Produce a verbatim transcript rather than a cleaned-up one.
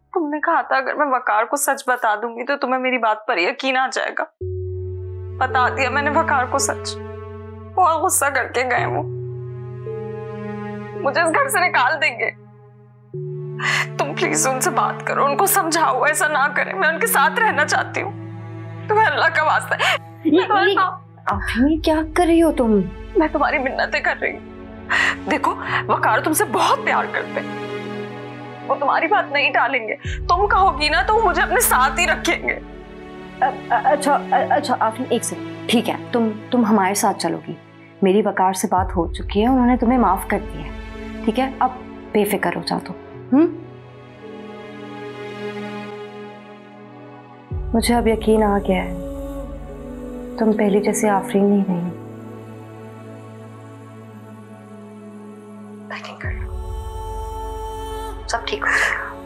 तुमने कहा था अगर मैं वकार को सच बता दूंगी तो तुम्हें मेरी बात पर यकीन आ जाएगा। बता दिया मैंने वकार को सच। बहुत गुस्सा करके गए वो, मुझे इस घर से निकाल देंगे। तुम प्लीज उनसे बात करो, उनको समझाओ ऐसा ना करें। मैं उनके साथ रहना चाहती हूँ। तुम्हें अल्लाह का वास्ता है। आफरीन क्या कर रही हो तुम? मैं तुम्हारी मिन्नतें कर रही हूँ। देखो वकार तुमसे बहुत प्यार करते हैं, वो तुम्हारी बात नहीं टालेंगे। तुम कहोगी ना तो वो मुझे अपने साथ ही रखेंगे। अच्छा अच्छा आफरीन एक सेकंड, ठीक है तुम तुम हमारे साथ चलोगी। मेरी वकार से बात हो चुकी है, उन्होंने तुम्हें माफ कर दिया है, ठीक है? अब बेफिक्र हो जाओ तुम। हम्म मुझे अब यकीन आ गया है तुम पहले जैसे आफरीन नहीं रही। सब ठीक हो जाएगा।